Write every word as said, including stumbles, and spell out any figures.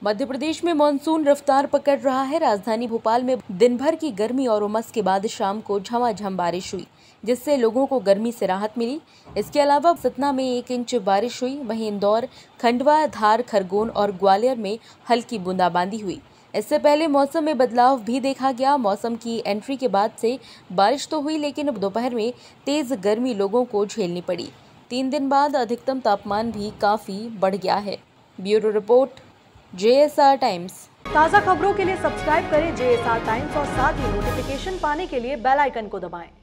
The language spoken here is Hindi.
मध्य प्रदेश में मानसून रफ्तार पकड़ रहा है। राजधानी भोपाल में दिन भर की गर्मी और उमस के बाद शाम को झमाझम बारिश हुई, जिससे लोगों को गर्मी से राहत मिली। इसके अलावा सतना में एक इंच बारिश हुई। वहीं इंदौर, खंडवा, धार, खरगोन और ग्वालियर में हल्की बूंदाबांदी हुई। इससे पहले मौसम में बदलाव भी देखा गया। मौसम की एंट्री के बाद से बारिश तो हुई, लेकिन दोपहर में तेज गर्मी लोगों को झेलनी पड़ी। तीन दिन बाद अधिकतम तापमान भी काफी बढ़ गया है। Bureau report, J S R Times. ताज़ा खबरों के लिए सब्सक्राइब करें जे एस आर टाइम्स और साथ ही नोटिफिकेशन पाने के लिए बेल आइकन को दबाएं।